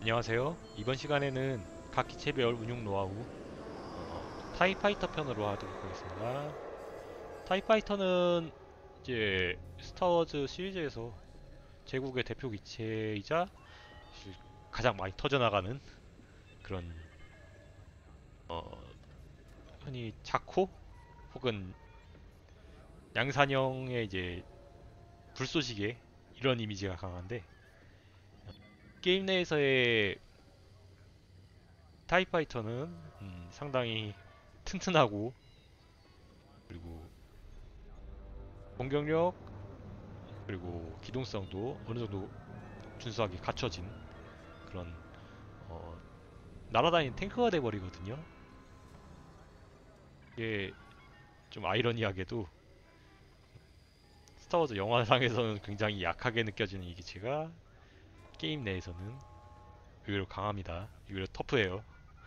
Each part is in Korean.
안녕하세요. 이번 시간에는 각 기체별 운용 노하우 타이파이터 편으로 하도록 하겠습니다. 타이파이터는 이제 스타워즈 시리즈에서 제국의 대표 기체이자 가장 많이 터져나가는 그런 어, 흔히 자코 혹은 양산형의 이제 불쏘시개 이런 이미지가 강한데, 게임 내에서의 타이파이터는 상당히 튼튼하고, 그리고 공격력 그리고 기동성도 어느 정도 준수하게 갖춰진 그런 어, 날아다니는 탱크가 돼버리거든요. 이게 좀 아이러니하게도 스타워즈 영화상에서는 굉장히 약하게 느껴지는 이 기체가 게임 내에서는 의외로 강합니다. 의외로 터프해요.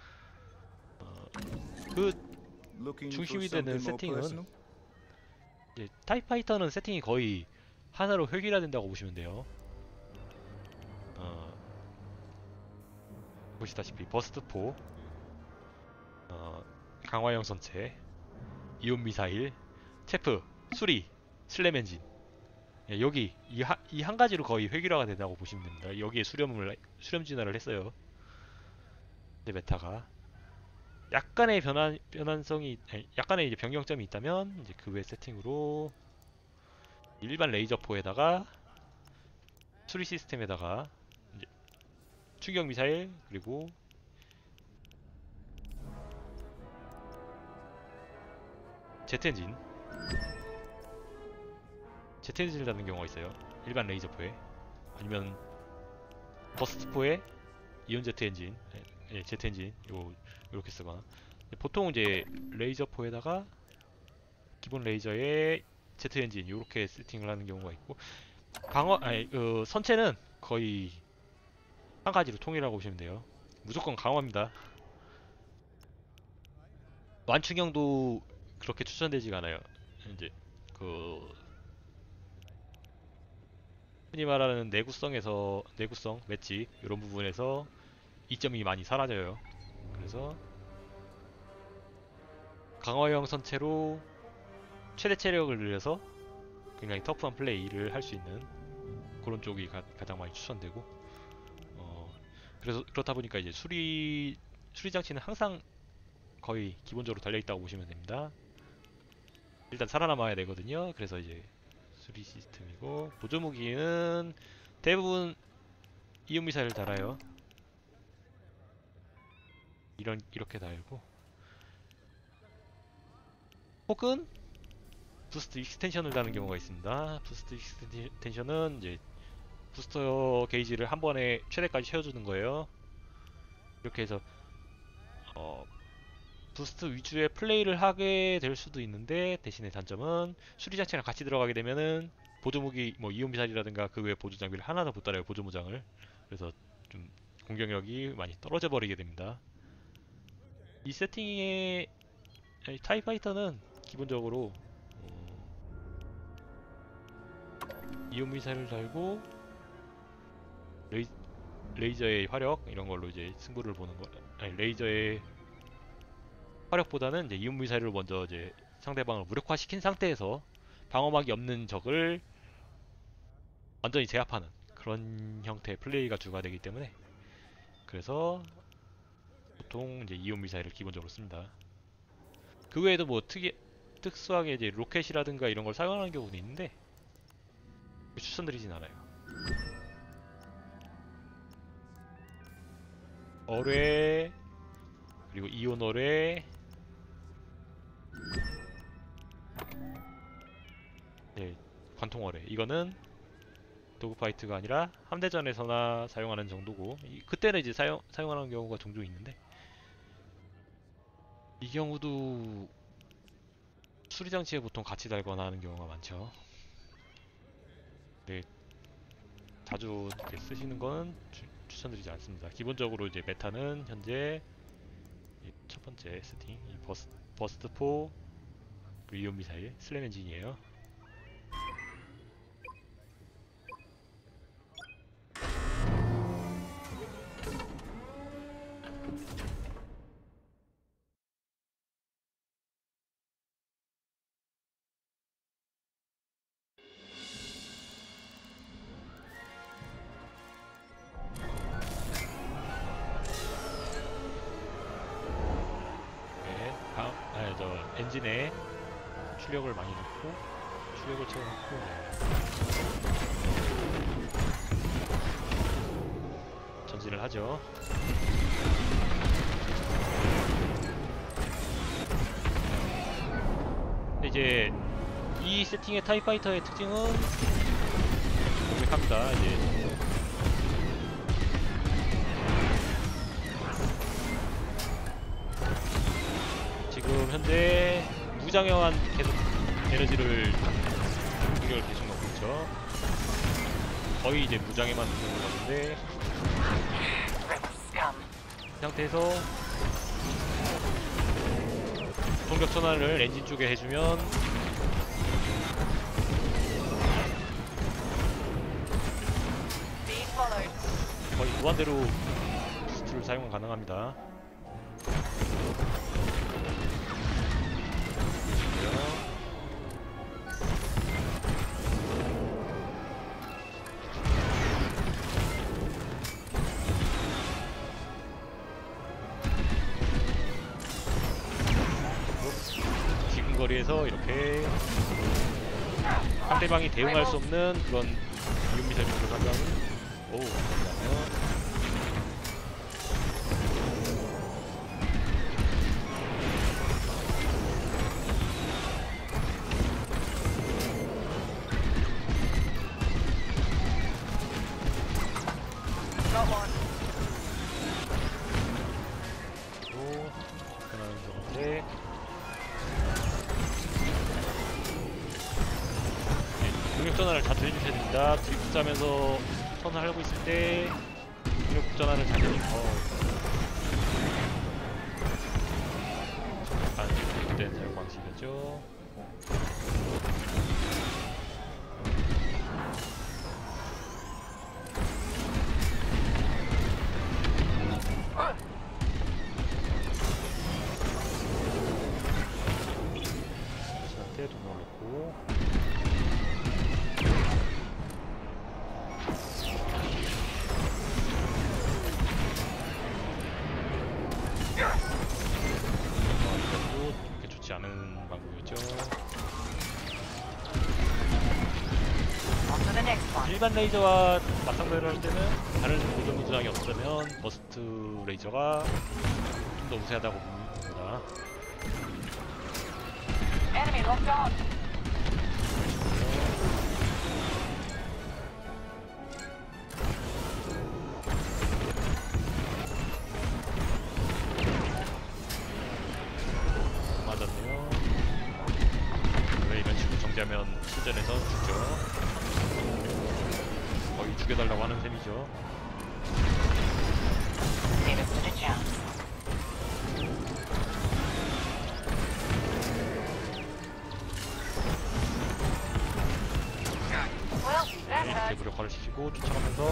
그 Looking for 중심이 되는 something more 세팅은, personal? 이제 타이파이터는 세팅이 거의 하나로 획일화된다고 보시면 돼요. 어, 보시다시피 버스트4, 어, 강화형 선체, 이온 미사일, 체프, 수리, 슬램 엔진. 예, 여기 이 한 가지로 거의 획일화가 된다고 보시면 됩니다. 여기에 수렴 진화를 했어요. 이제 메타가 약간의 변환성이, 아니, 약간의 이제 변경점이 있다면 이제 그 외 세팅으로 일반 레이저포에다가 수리 시스템에다가 이제 추격 미사일, 그리고 제트 엔진, 제트 엔진을 다는 경우가 있어요. 일반 레이저포에, 아니면 버스트포에 이온 제트 엔진, 예, 제트 엔진 요렇게 쓰거나, 보통 이제 레이저포에다가 기본 레이저에 제트 엔진 요렇게 세팅을 하는 경우가 있고, 선체는 거의 한 가지로 통일하고 보시면 돼요. 무조건 강화입니다. 완충형도 그렇게 추천되지가 않아요. 이제 그 흔히 말하는 내구성 맷집 이런 부분에서 이점이 많이 사라져요. 그래서 강화형 선체로 최대 체력을 늘려서 굉장히 터프한 플레이를 할 수 있는 그런 쪽이 가장 많이 추천되고, 그래서 그렇다 보니까 이제 수리 장치는 항상 거의 기본적으로 달려 있다고 보시면 됩니다. 일단 살아남아야 되거든요. 그래서 이제 수리 시스템이고, 보조 무기는 대부분 이온 미사일을 달아요. 이렇게 달고, 혹은 부스트 익스텐션을 다는 경우가 있습니다. 부스트 익스텐션은 이제 부스터 게이지를 한 번에 최대까지 채워주는 거예요. 이렇게 해서 어, 부스트 위주의 플레이를 하게 될 수도 있는데, 대신에 단점은 수리 장치랑 같이 들어가게 되면은 보조 무기 뭐 이온 미사일이라든가 그 외 보조 장비를 하나 더 못 달아요. 보조 무장을. 그래서 좀 공격력이 많이 떨어져 버리게 됩니다. 이 세팅의 타이파이터는 기본적으로 이온 미사일을 달고 레이, 레이저의 화력 이런 걸로 이제 승부를 보는 거. 아니, 레이저의 화력보다는 이제 이온 미사일을 먼저 이제 상대방을 무력화시킨 상태에서 방어막이 없는 적을 완전히 제압하는 그런 형태의 플레이가 주가 되기 때문에, 그래서 보통 이제 이온 미사일을 기본적으로 씁니다. 그 외에도 뭐 특수하게 이제 로켓이라든가 이런 걸 사용하는 경우도 있는데 추천드리진 않아요. 어뢰, 그리고 이온 어뢰, 네, 관통 어뢰. 이거는 도그파이트가 아니라 함대전에서나 사용하는 정도고, 그때는 이제 사용하는 경우가 종종 있는데, 이 경우도 수리 장치에 보통 같이 달거나 하는 경우가 많죠. 네, 자주 이렇게 쓰시는 건 추천드리지 않습니다. 기본적으로 이제 메타는 현재 첫 번째 세팅, 버스트4 그리고 이온 미사일 슬램 엔진이에요. 엔진에 출력을 많이 넣고 출력을 채워놓고 전진을 하죠. 근데 이제 이 세팅의 타이파이터의 특징은 명백합니다. 이제 지금 현재 무장애한 계속 에너지를 공격을 계속 넣고 있죠. 거의 이제 무장애만 넣는 것 같은데 이 상태에서 공격 전환을 엔진 쪽에 해주면 거의 무한대로 부스트를 사용 가능합니다. 거리에서 이렇게 상대방이 대응할 수 없는 그런 이온 미사일을 가져가면 오 감사합니다. 그리고 접근하는 저건데 공격 전환을 자주 해주셔야 됩니다. 드리프트 하면서 턴을 하려고 있을 때 공격 전환을 잘 해주셔서 약간 잘못된 사용 방식이었죠. 상태에 돈 넣고 않은 방법이었죠. 일반 레이저와 맞상대를 할 때는 다른 고정 무장이 없다면 버스트 레이저가 좀 더 우세하다고 봅니다. 하면 실전에서 죽죠. 거의 죽여달라고 하는 셈이죠. 네, 이렇게 무력화를 시키고 쫓아가면서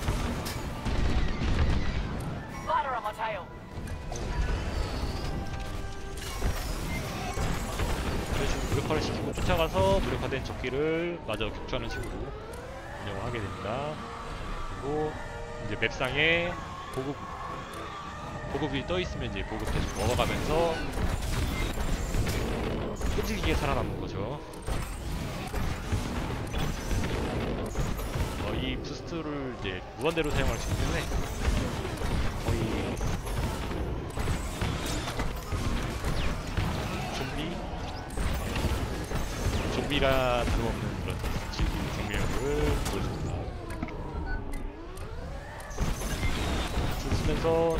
무력화를 시키고 쫓아가서 무력화된 적기를 마저 격추하는 식으로 운영을 하게 됩니다. 그리고 이제 맵상에 보급이 떠 있으면 이제 보급 계속 먹어가면서 끈질기게 살아남는 거죠. 이 부스트를 이제 무한대로 사용할 수 있기 때문에 거의 좀비라 다름없는 그런 생명력을 보여줍니다. 줄 쓰면서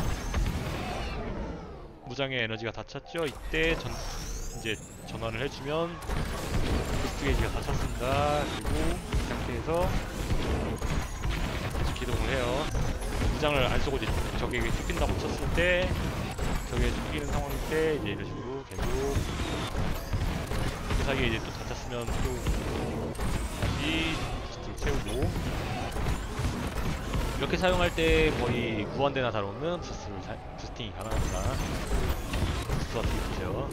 무장의 에너지가 다 찼죠. 이때 이제 전환을 해주면 부스트 게이지가 다 찼습니다. 그리고 이 상태에서 계속 기동을 해요. 무장을 안 쓰고 이제 적에게 쫓긴다고 쳤을 때 적에게 쫓기는 상황일 때 이제 이런 식으로 계속 그 사이에 이제 또 다 찼으면 또 다시 부스트를 채우고 이렇게 사용할 때 거의 무한대나 다름없는 부스팅이 가능합니다. 부스트와 드리프트요.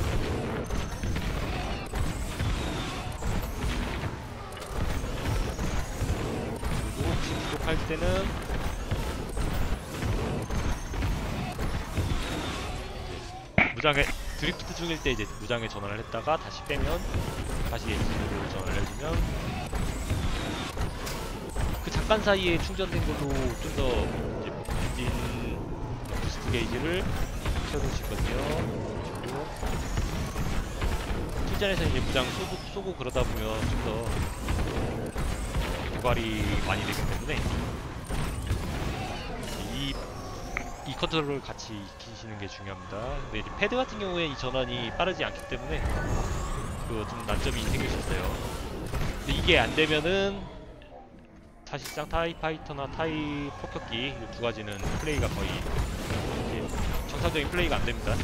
그리고 혹시 부족할 때는 무장의 드리프트 중일 때 이제 무장에 전환을 했다가 다시 빼면 다시 엔진으로 전환을 해주면 그 잠깐 사이에 충전된 걸로 좀 더 엔진 부스트 게이지를 채워줄 수 있거든요. 그리고 실전에서 이제 무장 쏘고 그러다 보면 좀 더 도발이 많이 되기 때문에 이 컨트롤을 같이 익히시는 게 중요합니다. 근데 이제 패드 같은 경우에 이 전환이 빠르지 않기 때문에 그 좀 난점이 생길 수 있어요. 근데 이게 안 되면은 사실상 타이 파이터나 타이 폭격기 이 두 가지는 플레이가 거의 정상적인 플레이가 안 됩니다.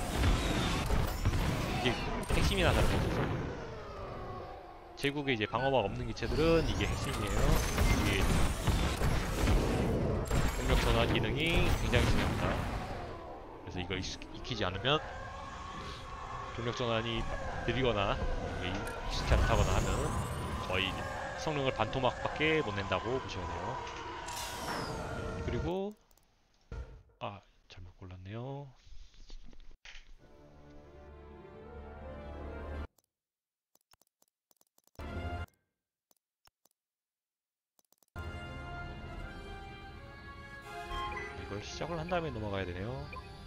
이게 핵심이나 다름없어서 제국에 이제 방어막 없는 기체들은 이게 핵심이에요. 이게 공격 전환 기능이 굉장히 중요합니다. 그래서 이걸 익히지 않으면 동력 전환이 느리거나 익숙치 않다거나 하면 거의 성능을 반토막밖에 못 낸다고 보셔야 돼요. 그리고 잘못 골랐네요. 이걸 시작을 한 다음에 넘어가야 되네요.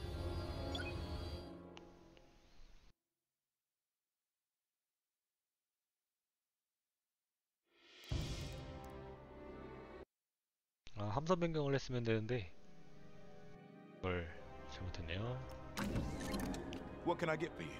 함선 변경을 했으면 되는데 이걸 잘못했네요. What can I get for you?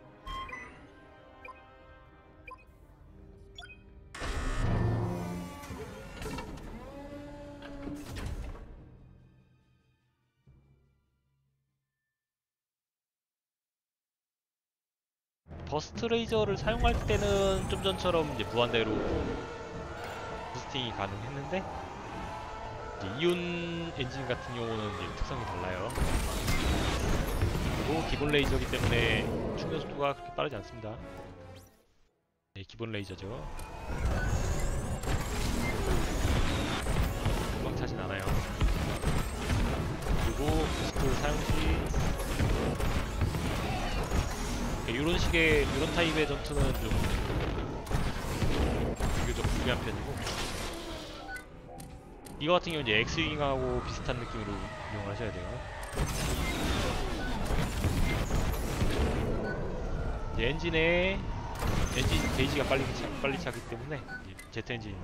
버스트 레이저를 사용할 때는 좀 전처럼 이제 무한대로 부스팅이 가능했는데 이제 이온 엔진 같은 경우는 이제 특성이 달라요. 그리고 기본 레이저이기 때문에 충전 속도가 그렇게 빠르지 않습니다. 네, 기본 레이저죠. 금방 차진 않아요. 그리고 부스트 사용 시 이런 타입의 전투는 좀 비교적 불리한 편이고 이거 같은 경우는 이제 엑스윙하고 비슷한 느낌으로 이용을 하셔야 돼요. 이제 엔진 게이지가 빨리 차기 때문에 제트 엔진은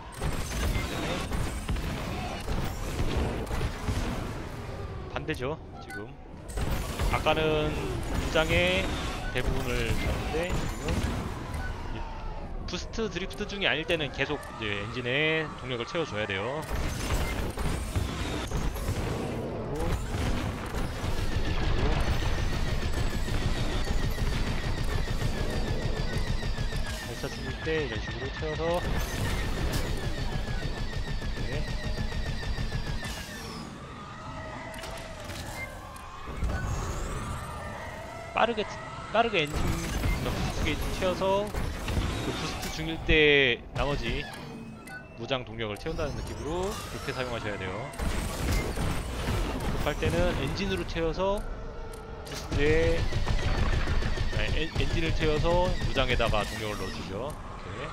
반대죠. 지금 아까는 무장의 대부분을 잡는데 지금 부스트 드리프트 중이 아닐 때는 계속 이제 엔진에 동력을 채워줘야 돼요. 발사 중일 때 이런 식으로 채워서 네. 빠르게 엔진 부스트 게이지 채워서 그 부스트 중일 때 나머지 무장 동력을 채운다는 느낌으로 그렇게 사용하셔야 돼요. 급할 때는 엔진으로 채워서 부스트에 엔진을 채워서 무장에다가 동력을 넣어주죠. 이렇게.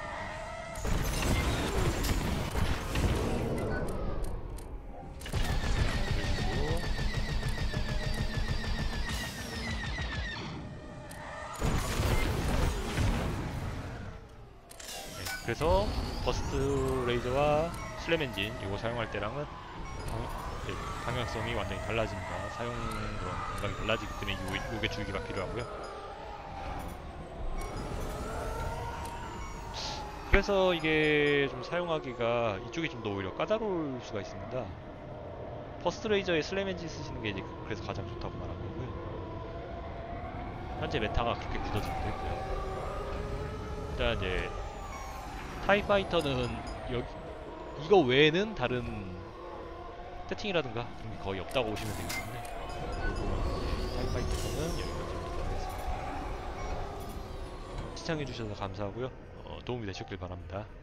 그래서 버스트 레이저와 슬램 엔진 이거 사용할 때랑은 방향성이 완전히 달라집니다. 사용 그런 감각이 달라지기 때문에 요게 주의가 필요하고요. 그래서 이게 좀 사용하기가 이쪽이 좀 더 오히려 까다로울 수가 있습니다. 버스트 레이저에 슬램 엔진 쓰시는 게 이제 그래서 가장 좋다고 말한 거고요. 현재 메타가 그렇게 굳어지기도 했고요. 일단 이제 타이파이터는 이거 외에는 다른 세팅이라든가 그런 게 거의 없다고 보시면 되기 때문에 타이파이터는 여기까지 보도록 하겠습니다. 시청해주셔서 감사하고요. 도움이 되셨길 바랍니다.